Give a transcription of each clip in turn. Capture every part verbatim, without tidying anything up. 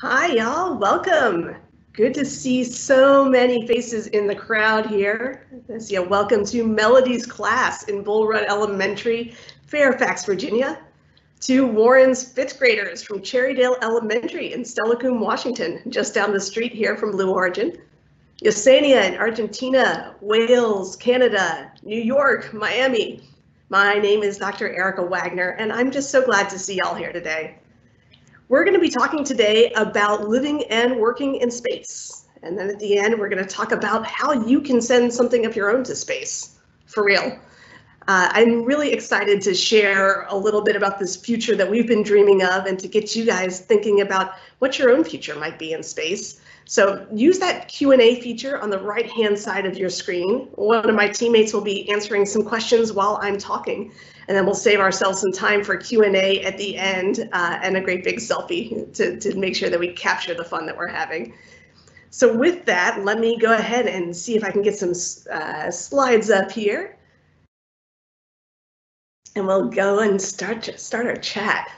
Hi, y'all. Welcome. Good to see so many faces in the crowd here. I see a welcome to Melody's class in Bull Run Elementary, Fairfax, Virginia, to Warren's fifth graders from Cherrydale Elementary in Steilacoom, Washington, just down the street here from Blue Origin, Yesenia in Argentina, Wales, Canada, New York, Miami. My name is Doctor Erika Wagner, and I'm just so glad to see y'all here today. We're going to be talking today about living and working in space. And then at the end, we're going to talk about how you can send something of your own to space, for real. Uh, I'm really excited to share a little bit about this future that we've been dreaming of and to get you guys thinking about what your own future might be in space. So use that Q and A feature on the right-hand side of your screen. One of my teammates will be answering some questions while I'm talking, and then we'll save ourselves some time for Q and A at the end uh, and a great big selfie to, to make sure that we capture the fun that we're having. So with that, let me go ahead and see if I can get some uh, slides up here. And we'll go and start, start our chat.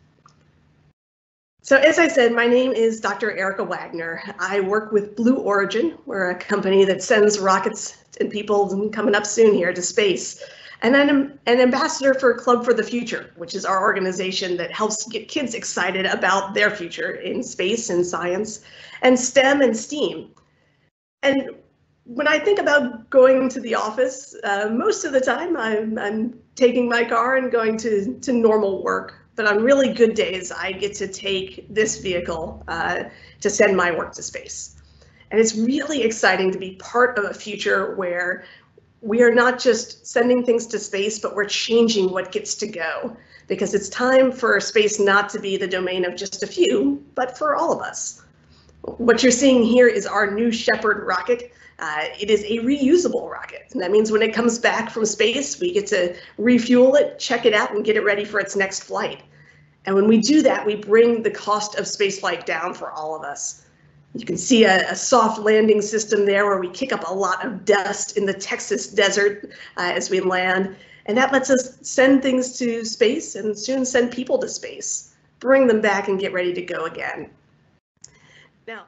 So as I said, my name is Doctor Erika Wagner. I work with Blue Origin. We're a company that sends rockets and people coming up soon here to space. And I'm an ambassador for Club for the Future, which is our organization that helps get kids excited about their future in space and science and STEM and STEAM. And when I think about going to the office, uh, most of the time I'm, I'm taking my car and going to, to normal work. But on really good days, I get to take this vehicle uh, to send my work to space. And it's really exciting to be part of a future where we are not just sending things to space, but we're changing what gets to go. Because it's time for space not to be the domain of just a few, but for all of us. What you're seeing here is our new Shepard rocket. Uh, it is a reusable rocket, and that means when it comes back from space, we get to refuel it, check it out, and get it ready for its next flight. And when we do that, we bring the cost of spaceflight down for all of us. You can see a, a soft landing system there where we kick up a lot of dust in the Texas desert uh, as we land, and that lets us send things to space and soon send people to space, bring them back and get ready to go again. Now,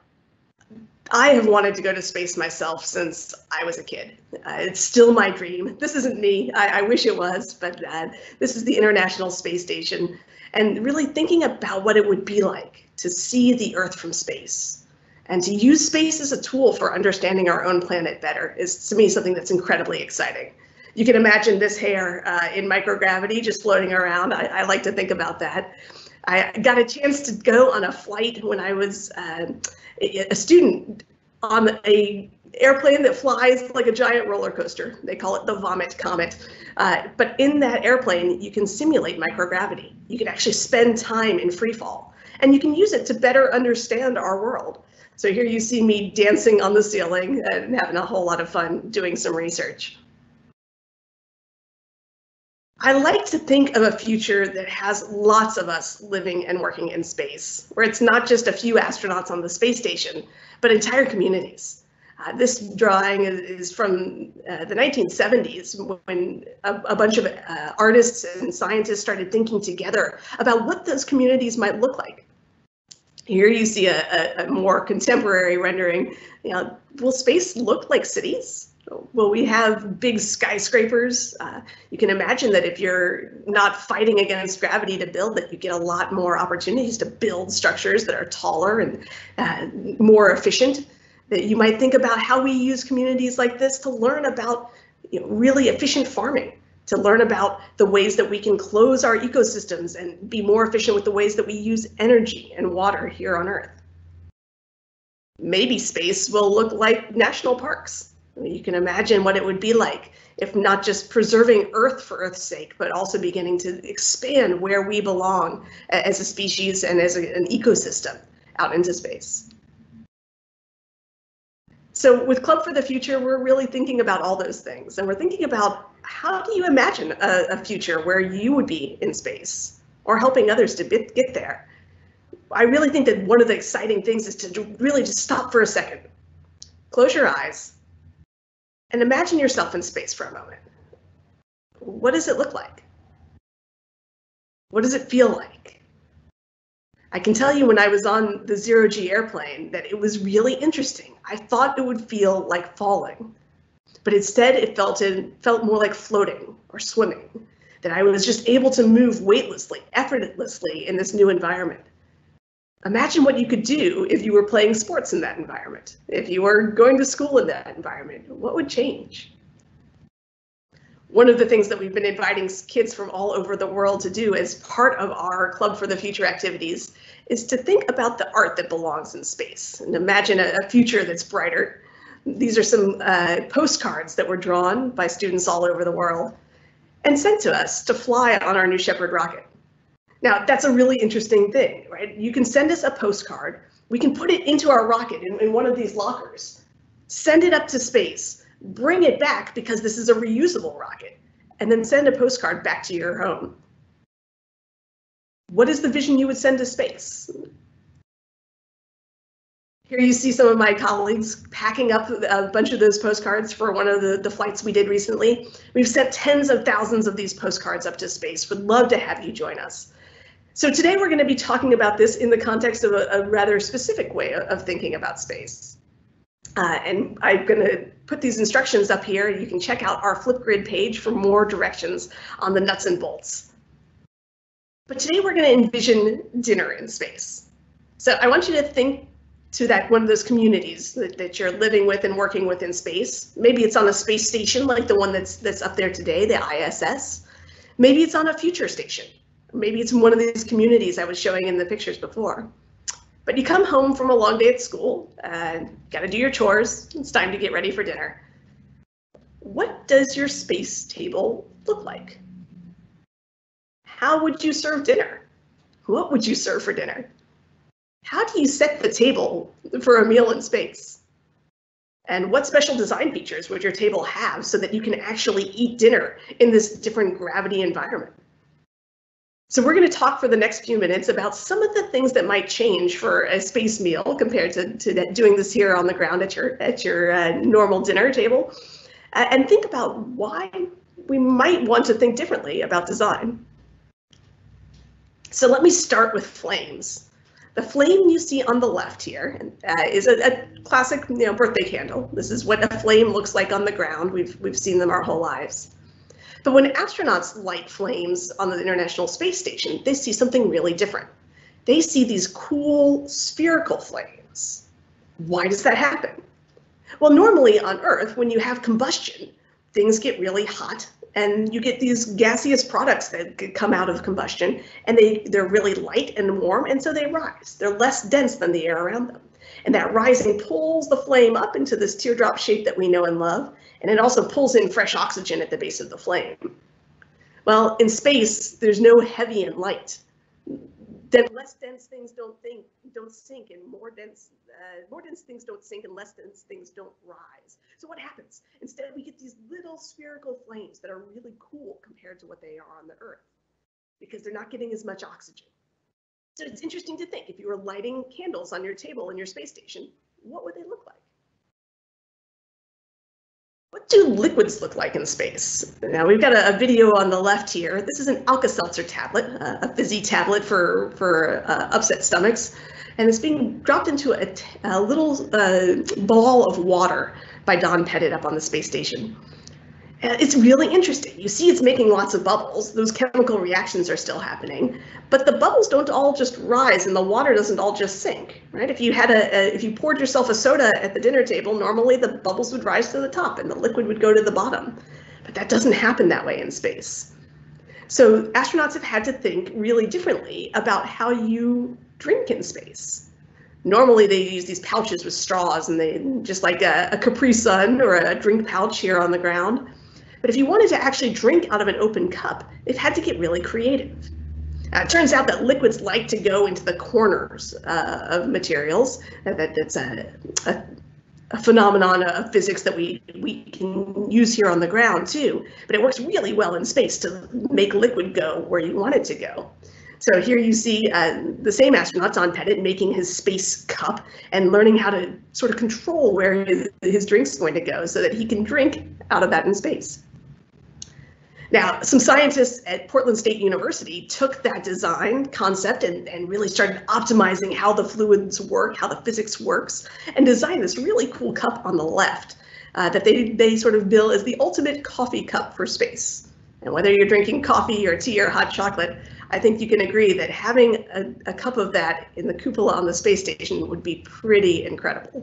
I have wanted to go to space myself since I was a kid. Uh, it's still my dream. This isn't me. I, I wish it was, but uh, this is the International Space Station. And really thinking about what it would be like to see the Earth from space and to use space as a tool for understanding our own planet better is, to me, something that's incredibly exciting. You can imagine this hair uh, in microgravity just floating around. I, I like to think about that. I got a chance to go on a flight when I was uh, a student on a airplane that flies like a giant roller coaster. They call it the Vomit Comet. Uh, but in that airplane, you can simulate microgravity. You can actually spend time in free fall, and you can use it to better understand our world. So here you see me dancing on the ceiling and having a whole lot of fun doing some research. I like to think of a future that has lots of us living and working in space, where it's not just a few astronauts on the space station, but entire communities. Uh, this drawing is from uh, the nineteen seventies, when a, a bunch of uh, artists and scientists started thinking together about what those communities might look like. Here you see a, a, a more contemporary rendering. You know, will space look like cities? Will we have big skyscrapers? Uh, you can imagine that if you're not fighting against gravity to build it, you get a lot more opportunities to build structures that are taller and uh, more efficient. That you might think about how we use communities like this to learn about, you know, really efficient farming, to learn about the ways that we can close our ecosystems and be more efficient with the ways that we use energy and water here on Earth. Maybe space will look like national parks. You can imagine what it would be like if not just preserving Earth for Earth's sake, but also beginning to expand where we belong as a species and as a, an ecosystem out into space. So with Club for the Future, we're really thinking about all those things. And we're thinking about, how do you imagine a, a future where you would be in space or helping others to get there? I really think that one of the exciting things is to really just stop for a second, close your eyes, and imagine yourself in space for a moment. What does it look like? What does it feel like? I can tell you when I was on the zero G airplane that it was really interesting. I thought it would feel like falling, but instead it felt, it felt more like floating or swimming, that I was just able to move weightlessly, effortlessly in this new environment. Imagine what you could do if you were playing sports in that environment, if you were going to school in that environment. What would change? One of the things that we've been inviting kids from all over the world to do as part of our Club for the Future activities is to think about the art that belongs in space and imagine a, a future that's brighter. These are some uh, postcards that were drawn by students all over the world and sent to us to fly on our New Shepard rocket. Now, that's a really interesting thing, right? You can send us a postcard, we can put it into our rocket in, in one of these lockers, send it up to space, bring it back because this is a reusable rocket, and then send a postcard back to your home. What is the vision you would send to space? Here you see some of my colleagues packing up a bunch of those postcards for one of the, the flights we did recently. We've sent tens of thousands of these postcards up to space. Would love to have you join us. So today we're going to be talking about this in the context of a, a rather specific way of thinking about space. Uh, and I'm going to put these instructions up here. You can check out our Flipgrid page for more directions on the nuts and bolts. But today we're going to envision dinner in space. So I want you to think to that one of those communities that, that you're living with and working with in space. Maybe it's on a space station like the one that's that's up there today, the I S S. Maybe it's on a future station. Maybe it's in one of these communities I was showing in the pictures before. But you come home from a long day at school and got to do your chores. It's time to get ready for dinner. What does your space table look like? How would you serve dinner? What would you serve for dinner? How do you set the table for a meal in space? And what special design features would your table have so that you can actually eat dinner in this different gravity environment? So we're going to talk for the next few minutes about some of the things that might change for a space meal compared to, to doing this here on the ground at your, at your uh, normal dinner table, uh, and think about why we might want to think differently about design. So let me start with flames. The flame you see on the left here uh, is a, a classic you know, birthday candle. This is what a flame looks like on the ground. We've, we've seen them our whole lives. But when astronauts light flames on the International Space Station, they see something really different. They see these cool spherical flames. Why does that happen? Well, normally on Earth, when you have combustion, things get really hot and you get these gaseous products that come out of combustion, and they, they're really light and warm, and so they rise. They're less dense than the air around them. And that rising pulls the flame up into this teardrop shape that we know and love, and it also pulls in fresh oxygen at the base of the flame. Well, in space, there's no heavy and light. Then less dense things don't think, don't sink, and more dense, uh, more dense things don't sink, and less dense things don't rise. So what happens? Instead, we get these little spherical flames that are really cool compared to what they are on the Earth, because they're not getting as much oxygen. So it's interesting to think, if you were lighting candles on your table in your space station, what would they look like? What do liquids look like in space? Now we've got a, a video on the left here. This is an Alka-Seltzer tablet, uh, a fizzy tablet for, for uh, upset stomachs. And it's being dropped into a, a little uh, ball of water by Don Pettit up on the space station. And it's really interesting. You see it's making lots of bubbles. Those chemical reactions are still happening, but the bubbles don't all just rise and the water doesn't all just sink, right? If you had a, a if you poured yourself a soda at the dinner table, normally the bubbles would rise to the top and the liquid would go to the bottom, but that doesn't happen that way in space. So astronauts have had to think really differently about how you drink in space. Normally they use these pouches with straws, and they just like a, a Capri Sun or a drink pouch here on the ground. But if you wanted to actually drink out of an open cup, they've had to get really creative. Uh, it turns out that liquids like to go into the corners uh, of materials. That, that, that's a, a, a phenomenon of physics that we, we can use here on the ground too. But it works really well in space to make liquid go where you want it to go. So here you see uh, the same astronaut, Don Pettit, making his space cup and learning how to sort of control where his, his drink's going to go so that he can drink out of that in space. Now, some scientists at Portland State University took that design concept and, and really started optimizing how the fluids work, how the physics works, and designed this really cool cup on the left uh, that they, they sort of bill as the ultimate coffee cup for space. And whether you're drinking coffee or tea or hot chocolate, I think you can agree that having a, a cup of that in the cupola on the space station would be pretty incredible.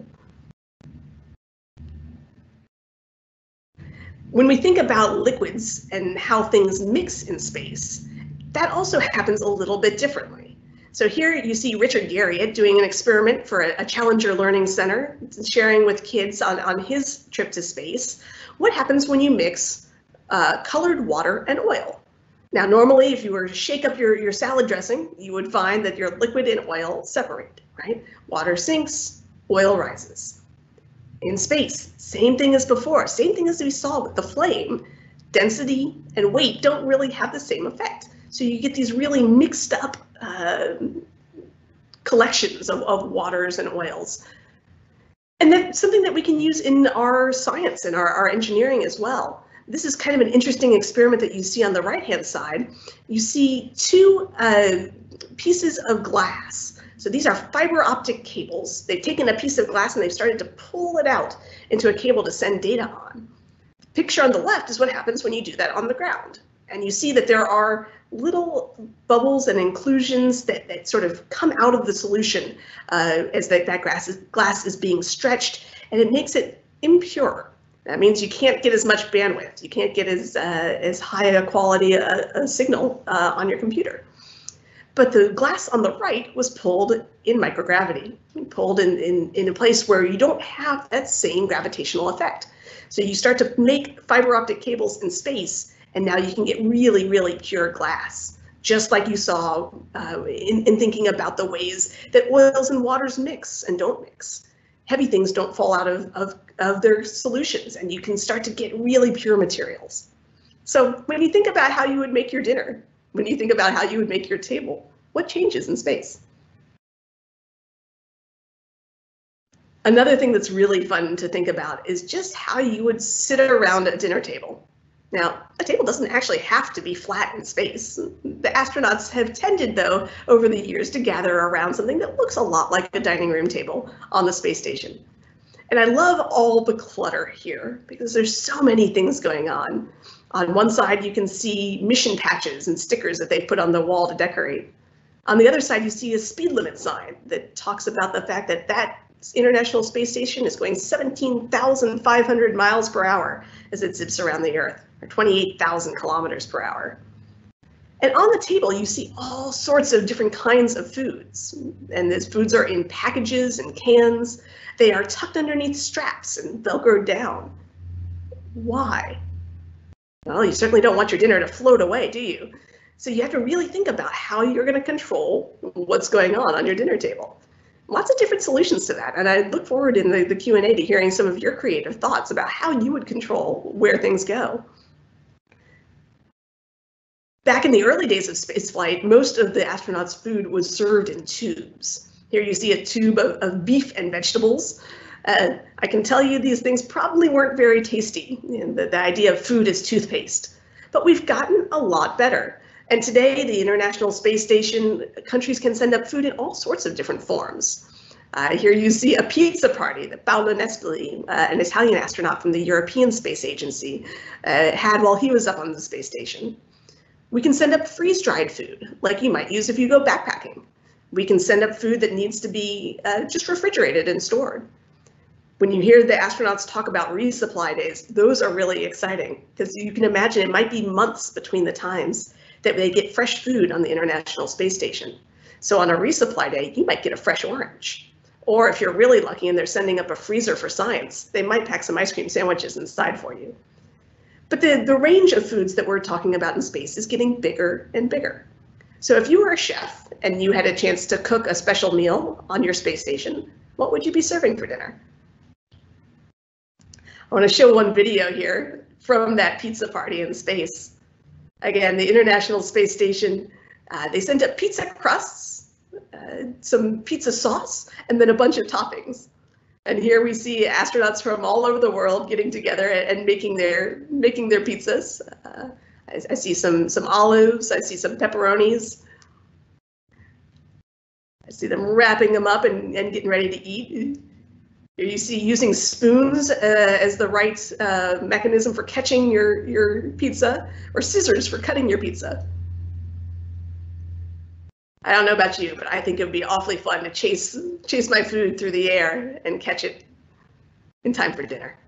When we think about liquids and how things mix in space, that also happens a little bit differently. So here you see Richard Garriott doing an experiment for a, a Challenger Learning Center, sharing with kids on, on his trip to space, what happens when you mix uh, colored water and oil. Now, normally, if you were to shake up your, your salad dressing, you would find that your liquid and oil separate, right? Water sinks, oil rises. In space, same thing as before, same thing as we saw with the flame. Density and weight don't really have the same effect. So you get these really mixed up uh, collections of, of waters and oils. And that's something that we can use in our science and our, our engineering as well. This is kind of an interesting experiment that you see on the right-hand side. You see two uh, pieces of glass. So these are fiber optic cables. They've taken a piece of glass and they've started to pull it out into a cable to send data on. The picture on the left is what happens when you do that on the ground. And you see that there are little bubbles and inclusions that, that sort of come out of the solution uh, as that, that glass, is, glass is being stretched, and it makes it impure. That means you can't get as much bandwidth. You can't get as, uh, as high a quality a, a signal uh, on your computer. But the glass on the right was pulled in microgravity, pulled in, in, in a place where you don't have that same gravitational effect. So you start to make fiber optic cables in space, and now you can get really, really pure glass, just like you saw uh, in, in thinking about the ways that oils and waters mix and don't mix. Heavy things don't fall out of, of, of their solutions, and you can start to get really pure materials. So when you think about how you would make your dinner, when you think about how you would make your table, what changes in space? Another thing that's really fun to think about is just how you would sit around a dinner table. Now, a table doesn't actually have to be flat in space. The astronauts have tended, though, over the years to gather around something that looks a lot like a dining room table on the space station. And I love all the clutter here because there's so many things going on. On one side, you can see mission patches and stickers that they put on the wall to decorate. On the other side, you see a speed limit sign that talks about the fact that that International Space Station is going seventeen thousand five hundred miles per hour as it zips around the Earth, or twenty-eight thousand kilometers per hour. And on the table, you see all sorts of different kinds of foods. And these foods are in packages and cans. They are tucked underneath straps and Velcroed down. Why? Well, you certainly don't want your dinner to float away, do you? So you have to really think about how you're going to control what's going on on your dinner table. Lots of different solutions to that, and I look forward in the, the Q and A to hearing some of your creative thoughts about how you would control where things go. Back in the early days of spaceflight, most of the astronauts' food was served in tubes. Here you see a tube of, of beef and vegetables. Uh, I can tell you these things probably weren't very tasty. You know, the, the idea of food as toothpaste. But we've gotten a lot better. And today, the International Space Station, countries can send up food in all sorts of different forms. Uh, here you see a pizza party that Paolo Nespoli, uh, an Italian astronaut from the European Space Agency, uh, had while he was up on the space station. We can send up freeze-dried food, like you might use if you go backpacking. We can send up food that needs to be uh, just refrigerated and stored. When you hear the astronauts talk about resupply days, those are really exciting, because you can imagine it might be months between the times that they get fresh food on the International Space Station. So on a resupply day, you might get a fresh orange. Or if you're really lucky and they're sending up a freezer for science, they might pack some ice cream sandwiches inside for you. But the, the range of foods that we're talking about in space is getting bigger and bigger. So if you were a chef and you had a chance to cook a special meal on your space station, what would you be serving for dinner? I want to show one video here from that pizza party in space. Again, the International Space Station, uh, they sent up pizza crusts, uh, some pizza sauce, and then a bunch of toppings. And here we see astronauts from all over the world getting together and making their making their pizzas. Uh, I, I see some, some olives, I see some pepperonis. I see them wrapping them up and, and getting ready to eat. You see using spoons uh, as the right uh, mechanism for catching your, your pizza, or scissors for cutting your pizza. I don't know about you, but I think it would be awfully fun to chase, chase my food through the air and catch it in time for dinner.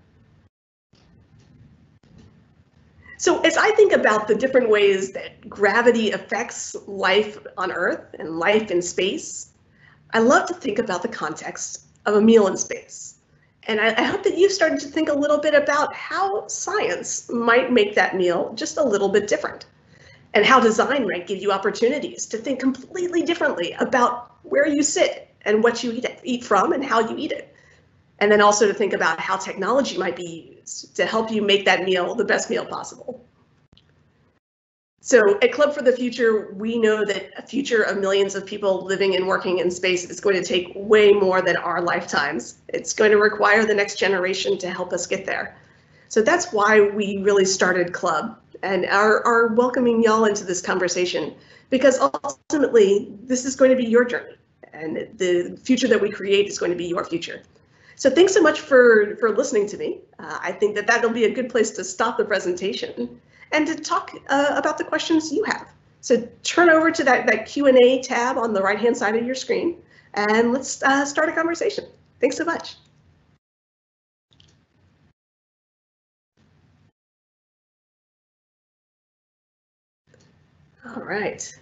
So as I think about the different ways that gravity affects life on Earth and life in space, I love to think about the context of a meal in space. And I, I hope that you've started to think a little bit about how science might make that meal just a little bit different, and how design might give you opportunities to think completely differently about where you sit and what you eat, eat from and how you eat it. And then also to think about how technology might be used to help you make that meal the best meal possible. So at Club for the Future, we know that a future of millions of people living and working in space is going to take way more than our lifetimes. It's going to require the next generation to help us get there. So that's why we really started Club and are, are welcoming y'all into this conversation, because ultimately this is going to be your journey, and the future that we create is going to be your future. So thanks so much for, for listening to me. Uh, I think that that'll be a good place to stop the presentation and to talk uh, about the questions you have. So turn over to that, that Q and A tab on the right-hand side of your screen, and let's uh, start a conversation. Thanks so much. All right.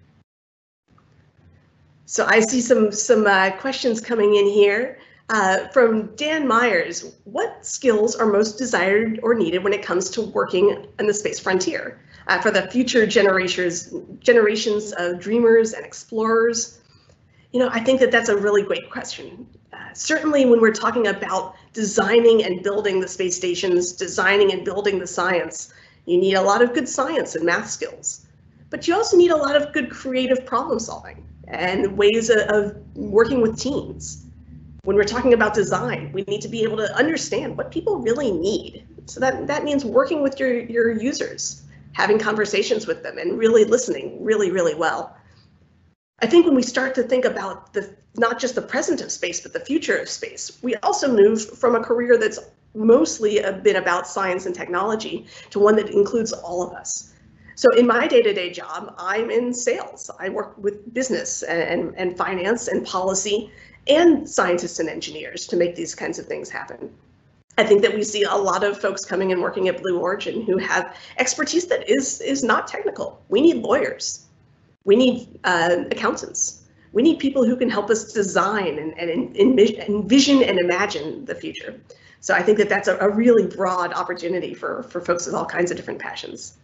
So I see some, some uh, questions coming in here. Uh, from Dan Myers, what skills are most desired or needed when it comes to working in the space frontier uh, for the future generations, generations of dreamers and explorers? You know, I think that that's a really great question. Uh, certainly when we're talking about designing and building the space stations, designing and building the science, you need a lot of good science and math skills, but you also need a lot of good creative problem solving and ways of, of working with teams. When we're talking about design, we need to be able to understand what people really need. So that, that means working with your, your users, having conversations with them, and really listening really, really well. I think when we start to think about the not just the present of space, but the future of space, we also move from a career that's mostly been about science and technology to one that includes all of us. So in my day-to-day job, I'm in sales. I work with business and, and, and finance and policy, and scientists and engineers to make these kinds of things happen. I think that we see a lot of folks coming and working at Blue Origin who have expertise that is, is not technical. We need lawyers. We need uh, accountants. We need people who can help us design and, and envision and imagine the future. So I think that that's a, a really broad opportunity for, for folks with all kinds of different passions.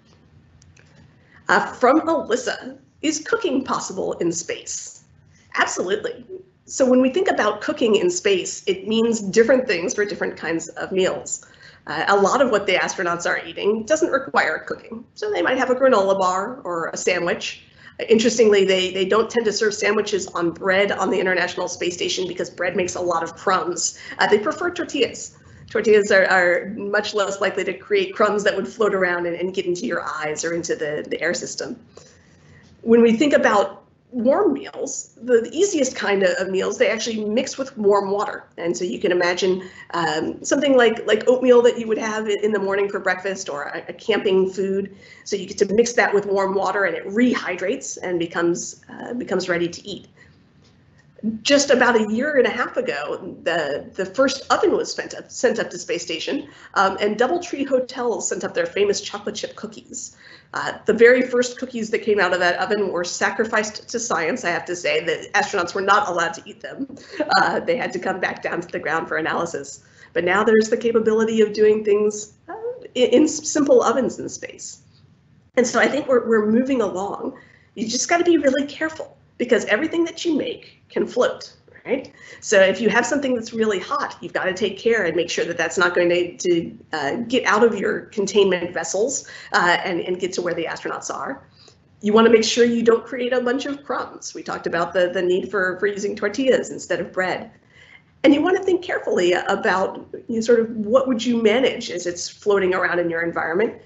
Uh, from Alyssa, is cooking possible in space? Absolutely. So when we think about cooking in space, it means different things for different kinds of meals. Uh, a lot of what the astronauts are eating doesn't require cooking. So they might have a granola bar or a sandwich. Uh, interestingly, they, they don't tend to serve sandwiches on bread on the International Space Station because bread makes a lot of crumbs. Uh, they prefer tortillas. Tortillas are, are much less likely to create crumbs that would float around and, and get into your eyes or into the, the air system. When we think about warm meals, the, the easiest kind of, of meals, they actually mix with warm water. And so you can imagine um, something like, like oatmeal that you would have in the morning for breakfast, or a, a camping food. So you get to mix that with warm water and it rehydrates and becomes, uh, becomes ready to eat. Just about a year and a half ago, the, the first oven was sent up, sent up to space station, um, and Doubletree Hotels sent up their famous chocolate chip cookies. Uh, the very first cookies that came out of that oven were sacrificed to science, I have to say. The astronauts were not allowed to eat them. Uh, they had to come back down to the ground for analysis. But now there's the capability of doing things uh, in, in simple ovens in space. And so I think we're, we're moving along. You just got to be really careful, because everything that you make can float, right? So if you have something that's really hot, you've got to take care and make sure that that's not going to, to uh, get out of your containment vessels uh, and, and get to where the astronauts are. You want to make sure you don't create a bunch of crumbs. We talked about the, the need for, for using tortillas instead of bread. And you want to think carefully about, you know, sort of what would you manage as it's floating around in your environment.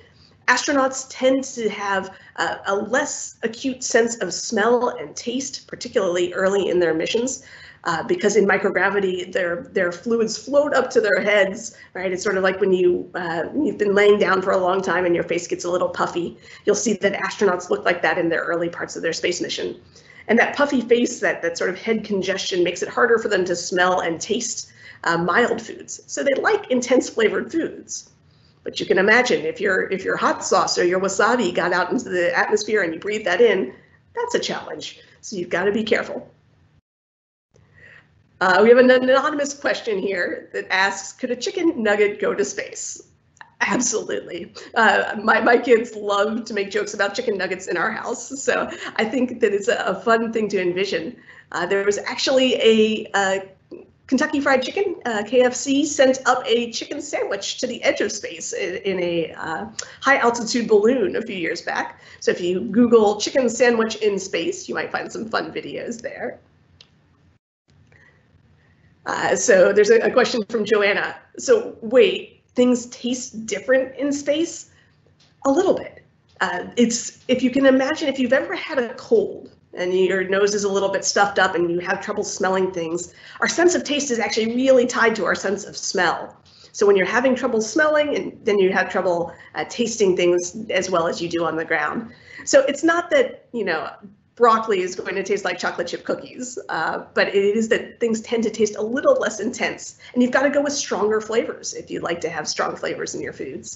Astronauts tend to have uh, a less acute sense of smell and taste, particularly early in their missions, uh, because in microgravity, their their fluids float up to their heads, right? It's sort of like when you, uh, you've been laying down for a long time and your face gets a little puffy. You'll see that astronauts look like that in their early parts of their space mission. And that puffy face, that, that sort of head congestion, makes it harder for them to smell and taste uh, mild foods. So they like intense flavored foods. But you can imagine if your if your hot sauce or your wasabi got out into the atmosphere and you breathe that in, that's a challenge. So you've got to be careful. Uh, we have an anonymous question here that asks, could a chicken nugget go to space? Absolutely. Uh, my, my kids love to make jokes about chicken nuggets in our house. So I think that it's a, a fun thing to envision. Uh, there was actually a, a Kentucky Fried Chicken, uh, K F C, sent up a chicken sandwich to the edge of space in, in a uh, high altitude balloon a few years back. So if you Google chicken sandwich in space, you might find some fun videos there. Uh, so there's a, a question from Joanna. So wait, things taste different in space? A little bit. Uh, it's, if you can imagine, if you've ever had a cold, and your nose is a little bit stuffed up and you have trouble smelling things, our sense of taste is actually really tied to our sense of smell. So when you're having trouble smelling, and then you have trouble uh, tasting things as well as you do on the ground. So it's not that, you know, broccoli is going to taste like chocolate chip cookies, uh, but it is that things tend to taste a little less intense. And you've got to go with stronger flavors if you'd like to have strong flavors in your foods.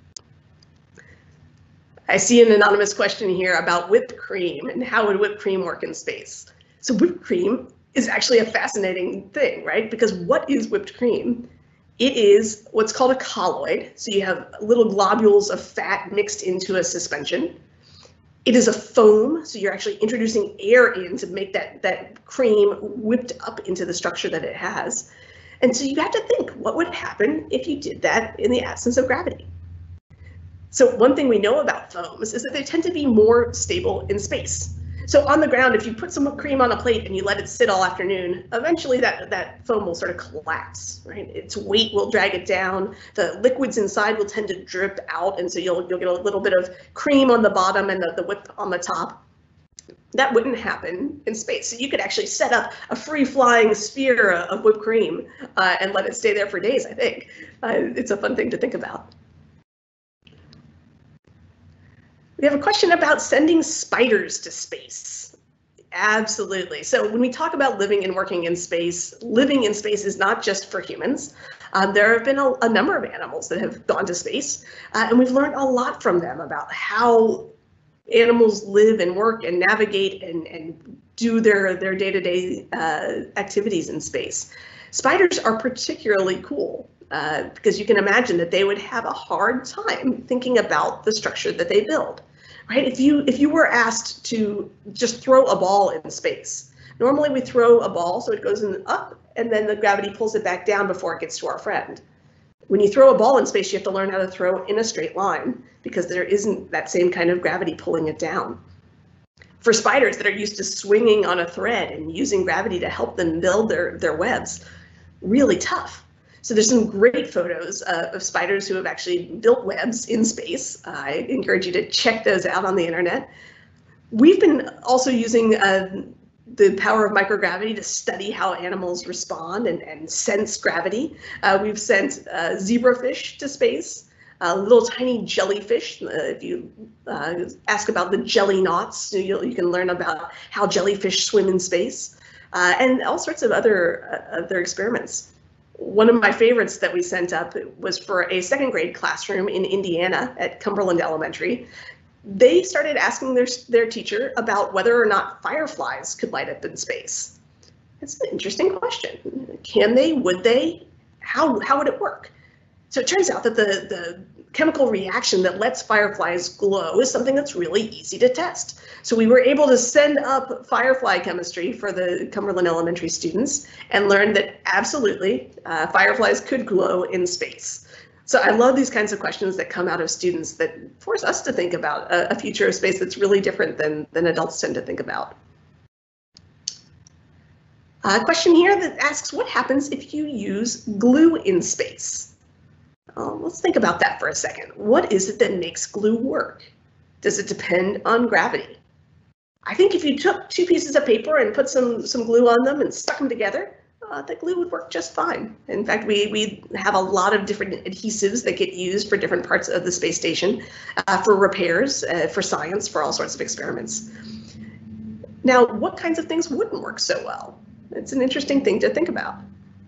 I see an anonymous question here about whipped cream and how would whipped cream work in space. So whipped cream is actually a fascinating thing, right? Because what is whipped cream? It is what's called a colloid. So you have little globules of fat mixed into a suspension. It is a foam, so you're actually introducing air in to make that, that cream whipped up into the structure that it has. And so you have to think, what would happen if you did that in the absence of gravity? So one thing we know about foams is that they tend to be more stable in space. So on the ground, if you put some cream on a plate and you let it sit all afternoon, eventually that, that foam will sort of collapse, right? Its weight will drag it down. The liquids inside will tend to drip out, and so you'll, you'll get a little bit of cream on the bottom and the, the whip on the top. That wouldn't happen in space. So you could actually set up a free-flying sphere of whipped cream uh, and let it stay there for days, I think. Uh, it's a fun thing to think about. We have a question about sending spiders to space. Absolutely. So when we talk about living and working in space, living in space is not just for humans. Um, there have been a, a number of animals that have gone to space, uh, and we've learned a lot from them about how animals live and work and navigate and, and do their, their day-to-day uh, activities in space. Spiders are particularly cool. Uh, because you can imagine that they would have a hard time thinking about the structure that they build, right? If you if you were asked to just throw a ball in space, normally we throw a ball so it goes in up and then the gravity pulls it back down before it gets to our friend. When you throw a ball in space, you have to learn how to throw in a straight line because there isn't that same kind of gravity pulling it down. For spiders that are used to swinging on a thread and using gravity to help them build their, their webs, really tough. So there's some great photos uh, of spiders who have actually built webs in space. Uh, I encourage you to check those out on the internet. We've been also using uh, the power of microgravity to study how animals respond and, and sense gravity. Uh, we've sent uh, zebrafish to space, uh, little tiny jellyfish. Uh, if you uh, ask about the jelly knots, you, you can learn about how jellyfish swim in space, uh, and all sorts of other, uh, other experiments. One of my favorites that we sent up was for a second grade classroom in Indiana at Cumberland Elementary. They started asking their, their teacher about whether or not fireflies could light up in space. That's an interesting question. Can they? Would they? How, how would it work? So it turns out that the, the chemical reaction that lets fireflies glow is something that's really easy to test. So we were able to send up firefly chemistry for the Cumberland Elementary students and learn that absolutely uh, fireflies could glow in space. So I love these kinds of questions that come out of students that force us to think about a, a future of space that's really different than, than adults tend to think about. A question here that asks, what happens if you use glue in space? Um, let's think about that for a second. What is it that makes glue work? Does it depend on gravity? I think if you took two pieces of paper and put some, some glue on them and stuck them together, uh, the glue would work just fine. In fact, we, we have a lot of different adhesives that get used for different parts of the space station, uh, for repairs, uh, for science, for all sorts of experiments. Now, what kinds of things wouldn't work so well? It's an interesting thing to think about.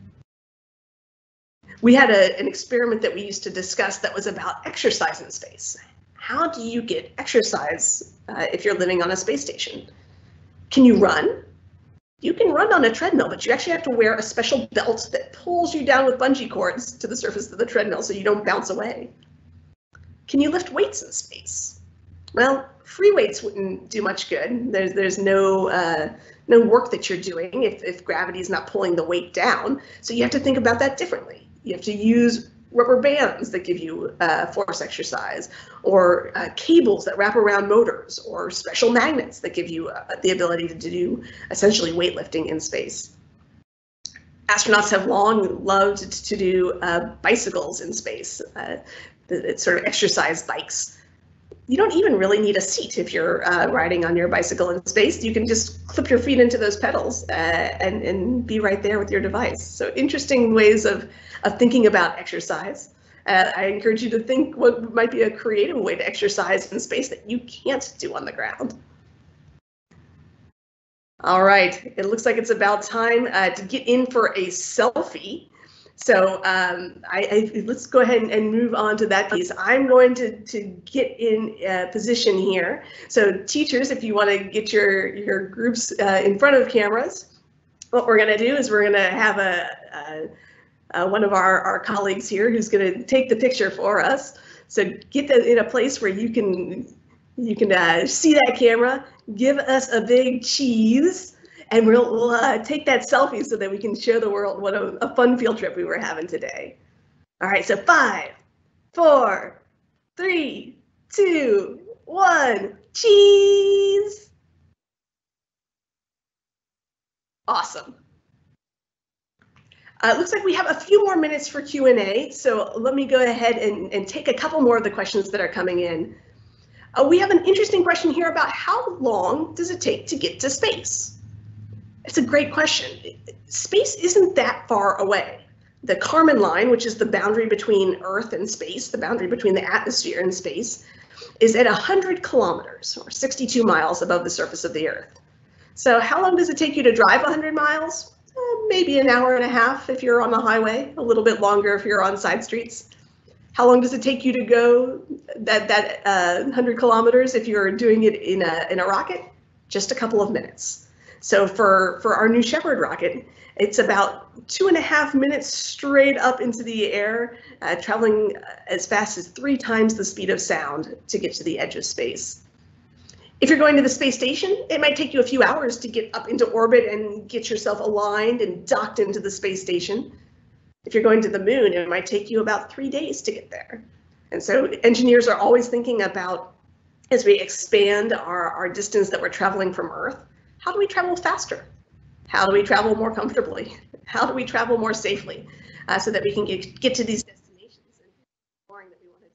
We had a, an experiment that we used to discuss that was about exercise in space. How do you get exercise uh, if you're living on a space station? Can you run? You can run on a treadmill, but you actually have to wear a special belt that pulls you down with bungee cords to the surface of the treadmill so you don't bounce away. Can you lift weights in space? Well, free weights wouldn't do much good. There's there's no uh, no work that you're doing if, if gravity is not pulling the weight down. So you have to think about that differently. You have to use rubber bands that give you uh, force exercise, or uh, cables that wrap around motors, or special magnets that give you uh, the ability to do essentially weightlifting in space. Astronauts have long loved to do uh, bicycles in space. Uh, it's sort of exercise bikes. You don't even really need a seat if you're uh, riding on your bicycle in space. You can just clip your feet into those pedals uh, and, and be right there with your device. So interesting ways of, of thinking about exercise. Uh, I encourage you to think what might be a creative way to exercise in space that you can't do on the ground. All right, it looks like it's about time uh, to get in for a selfie. So um, I, I, let's go ahead and, and move on to that piece. I'm going to, to get in uh, position here. So teachers, if you want to get your, your groups uh, in front of cameras, what we're going to do is we're going to have a, a, a one of our, our colleagues here who's going to take the picture for us. So get that in a place where you can, you can uh, see that camera, give us a big cheese, and we'll, we'll uh, take that selfie so that we can show the world what a, a fun field trip we were having today. All right, so five, four, three, two, one, cheese. Awesome. Uh, it looks like we have a few more minutes for Q and A, so let me go ahead and, and take a couple more of the questions that are coming in. Uh, we have an interesting question here about how long does it take to get to space? It's a great question. Space isn't that far away. The Kármán line, which is the boundary between Earth and space, the boundary between the atmosphere and space, is at one hundred kilometers, or sixty-two miles above the surface of the Earth. So how long does it take you to drive one hundred miles? Uh, maybe an hour and a half if you're on the highway, a little bit longer if you're on side streets. How long does it take you to go that, that uh, one hundred kilometers if you're doing it in a, in a rocket? Just a couple of minutes. So for, for our New Shepard rocket, it's about two and a half minutes straight up into the air, uh, traveling as fast as three times the speed of sound to get to the edge of space. If you're going to the space station, it might take you a few hours to get up into orbit and get yourself aligned and docked into the space station. If you're going to the moon, it might take you about three days to get there. And so engineers are always thinking about, as we expand our, our distance that we're traveling from Earth, how do we travel faster? How do we travel more comfortably? How do we travel more safely uh, so that we can get, get to these destinations and exploring that we want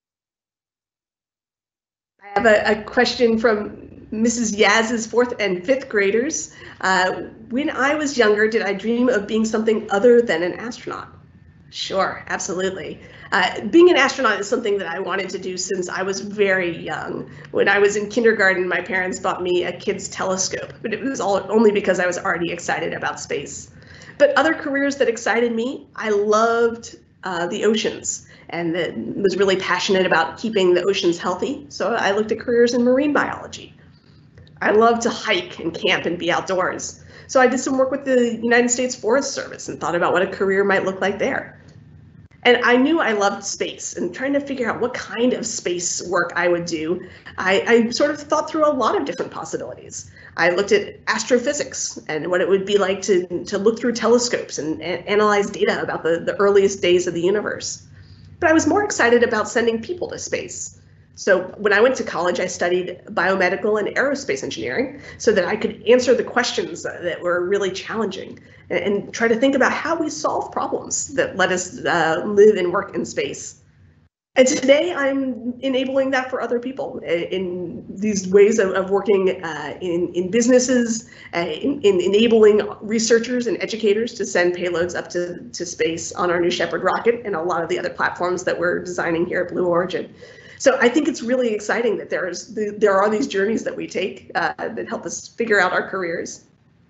to do? I have a, a question from Missus Yaz's fourth and fifth graders. Uh, when I was younger, did I dream of being something other than an astronaut? Sure, absolutely. Uh, being an astronaut is something that I wanted to do since I was very young. When I was in kindergarten, my parents bought me a kid's telescope, but it was all only because I was already excited about space. But other careers that excited me, I loved uh, the oceans and the, was really passionate about keeping the oceans healthy. So I looked at careers in marine biology. I love to hike and camp and be outdoors. So I did some work with the United States Forest Service and thought about what a career might look like there. And I knew I loved space, and trying to figure out what kind of space work I would do, I, I sort of thought through a lot of different possibilities. I looked at astrophysics and what it would be like to, to look through telescopes and, and analyze data about the, the earliest days of the universe. But I was more excited about sending people to space. So when I went to college, I studied biomedical and aerospace engineering so that I could answer the questions that were really challenging and, and try to think about how we solve problems that let us uh, live and work in space. And today I'm enabling that for other people in these ways of, of working uh, in, in businesses, uh, in, in enabling researchers and educators to send payloads up to, to space on our New Shepard rocket and a lot of the other platforms that we're designing here at Blue Origin. So I think it's really exciting that there's there are these journeys that we take uh, that help us figure out our careers.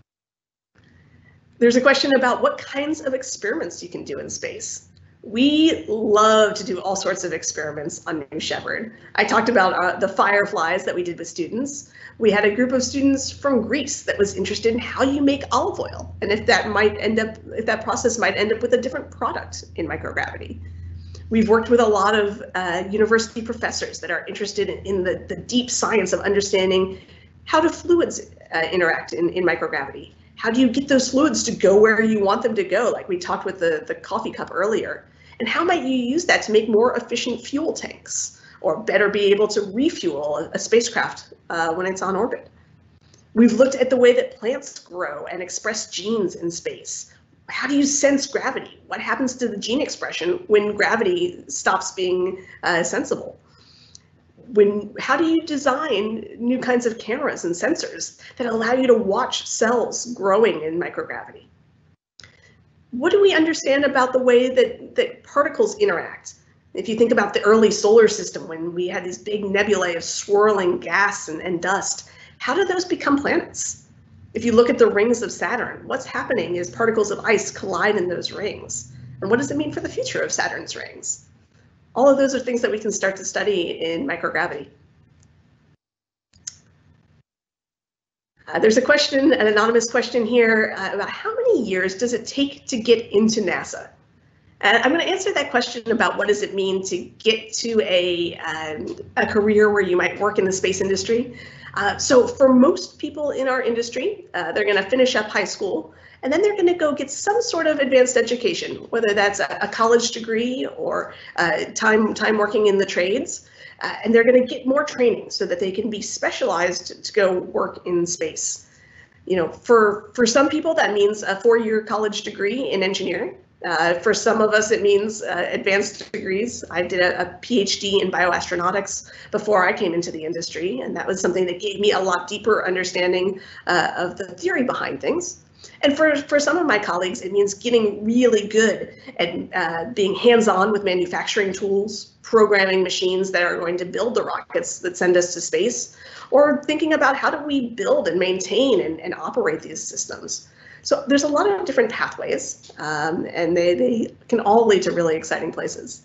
There's a question about what kinds of experiments you can do in space. We love to do all sorts of experiments on New Shepard. I talked about uh, the fireflies that we did with students. We had a group of students from Greece that was interested in how you make olive oil and if that might end up, if that process might end up with a different product in microgravity. We've worked with a lot of uh, university professors that are interested in, in the, the deep science of understanding how do fluids uh, interact in, in microgravity. How do you get those fluids to go where you want them to go, like we talked with the, the coffee cup earlier? And how might you use that to make more efficient fuel tanks or better be able to refuel a, a spacecraft uh, when it's on orbit? We've looked at the way that plants grow and express genes in space. How do you sense gravity? What happens to the gene expression when gravity stops being uh, sensible? When, how do you design new kinds of cameras and sensors that allow you to watch cells growing in microgravity? What do we understand about the way that, that particles interact? If you think about the early solar system, when we had these big nebulae of swirling gas and, and dust, how do those become planets? If you look at the rings of Saturn, what's happening is particles of ice collide in those rings. And what does it mean for the future of Saturn's rings? All of those are things that we can start to study in microgravity. Uh, there's a question, an anonymous question here uh, about how many years does it take to get into NASA? And I'm going to answer that question about what does it mean to get to a, um, a career where you might work in the space industry. Uh, so for most people in our industry, uh, they're going to finish up high school and then they're going to go get some sort of advanced education, whether that's a, a college degree or uh, time, time working in the trades. Uh, and they're going to get more training so that they can be specialized to go work in space. You know, for, for some people, that means a four-year college degree in engineering. Uh, for some of us, it means uh, advanced degrees. I did a, a PhD in bioastronautics before I came into the industry, and that was something that gave me a lot deeper understanding uh, of the theory behind things. And for, for some of my colleagues, it means getting really good at uh, being hands-on with manufacturing tools, programming machines that are going to build the rockets that send us to space, or thinking about how do we build and maintain and, and operate these systems. So there's a lot of different pathways, um, and they, they can all lead to really exciting places.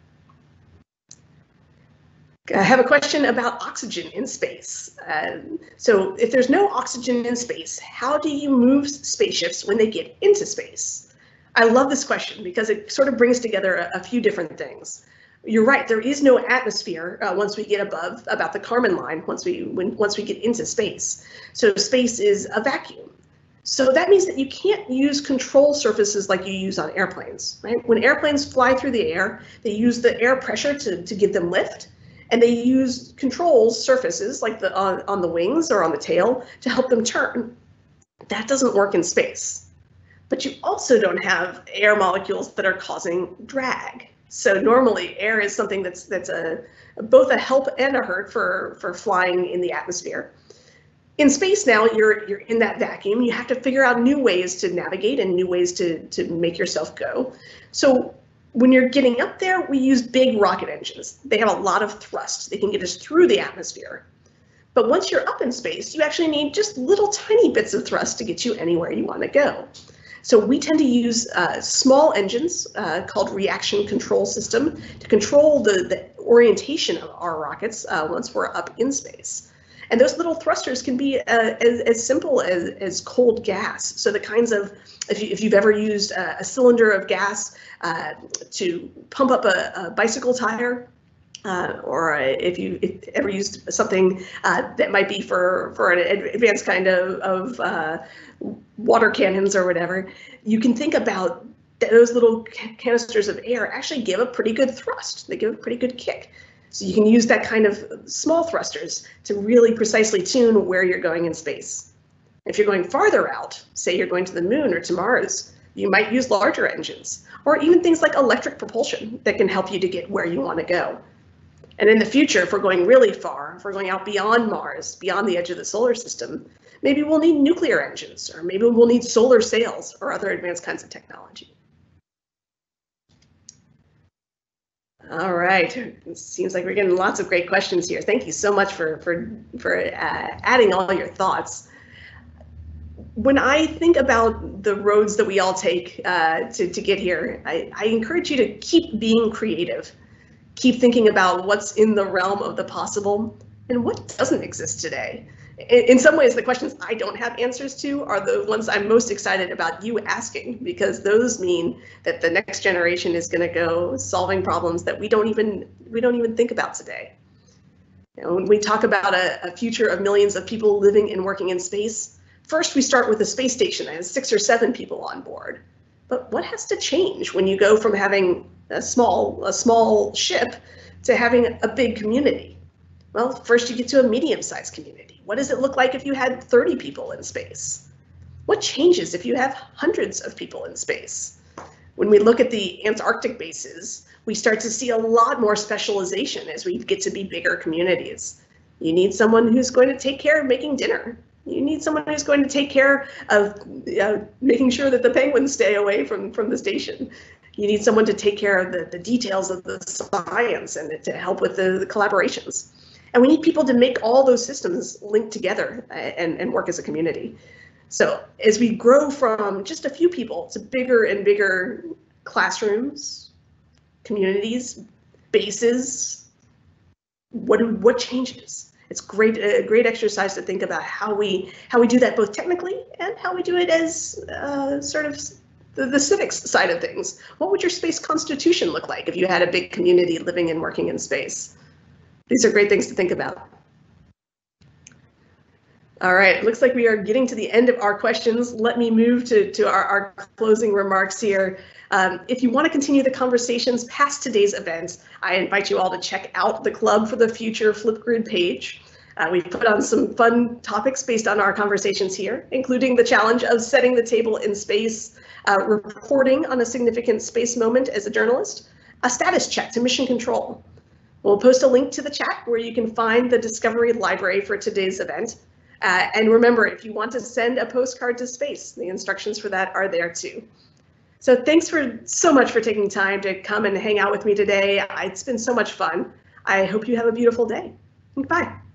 I have a question about oxygen in space. Um, so if there's no oxygen in space, how do you move spaceships when they get into space? I love this question because it sort of brings together a, a few different things. You're right, there is no atmosphere uh, once we get above about the Kármán line, once we, when, once we get into space. So space is a vacuum. So that means that you can't use control surfaces like you use on airplanes, right? When airplanes fly through the air, they use the air pressure to, to give them lift. And they use control surfaces like the on, on the wings or on the tail to help them turn. That doesn't work in space. But you also don't have air molecules that are causing drag. So normally air is something that's that's a both a help and a hurt for, for flying in the atmosphere. In space now, you're you're in that vacuum. You have to figure out new ways to navigate and new ways to, to make yourself go. So when you're getting up there, we use big rocket engines. They have a lot of thrust. They can get us through the atmosphere. But once you're up in space, you actually need just little tiny bits of thrust to get you anywhere you want to go. So we tend to use uh, small engines uh, called reaction control system to control the, the orientation of our rockets uh, once we're up in space. And those little thrusters can be uh, as, as simple as, as cold gas. So the kinds of, if, you, if you've ever used a, a cylinder of gas uh, to pump up a, a bicycle tire, uh, or a, if you if ever used something uh, that might be for, for an advanced kind of, of uh, water cannons or whatever, you can think about those little canisters of air actually give a pretty good thrust. They give a pretty good kick. So you can use that kind of small thrusters to really precisely tune where you're going in space. If you're going farther out, say you're going to the moon or to Mars, you might use larger engines, or even things like electric propulsion that can help you to get where you want to go. And in the future, if we're going really far, if we're going out beyond Mars, beyond the edge of the solar system, maybe we'll need nuclear engines, or maybe we'll need solar sails or other advanced kinds of technology. All right, it seems like we're getting lots of great questions here. Thank you so much for, for, for uh, adding all your thoughts. When I think about the roads that we all take uh, to, to get here, I, I encourage you to keep being creative. Keep thinking about what's in the realm of the possible and what doesn't exist today. In some ways, the questions I don't have answers to are the ones I'm most excited about you asking, because those mean that the next generation is going to go solving problems that we don't even we don't even think about today. You know, when we talk about a, a future of millions of people living and working in space, first we start with a space station that has six or seven people on board. But what has to change when you go from having a small a small ship to having a big community? Well, first you get to a medium-sized community. What does it look like if you had thirty people in space? What changes if you have hundreds of people in space? When we look at the Antarctic bases, we start to see a lot more specialization as we get to be bigger communities. You need someone who's going to take care of making dinner. You need someone who's going to take care of uh, making sure that the penguins stay away from, from the station. You need someone to take care of the, the details of the science and to help with the, the collaborations. And we need people to make all those systems link together and, and work as a community. So as we grow from just a few people to bigger and bigger classrooms, communities, bases, what, what changes? It's great, a great exercise to think about how we, how we do that both technically and how we do it as uh, sort of the, the civics side of things. What would your space constitution look like if you had a big community living and working in space? These are great things to think about. All right, looks like we are getting to the end of our questions. Let me move to, to our, our closing remarks here. Um, if you want to continue the conversations past today's event, I invite you all to check out the Club for the Future Flipgrid page. Uh, we've put on some fun topics based on our conversations here, including the challenge of setting the table in space, uh, reporting on a significant space moment as a journalist, a status check to mission control. We'll post a link to the chat where you can find the Discovery Library for today's event. Uh, and remember, if you want to send a postcard to space, the instructions for that are there too. So thanks for so much for taking time to come and hang out with me today. It's been so much fun. I hope you have a beautiful day. Bye.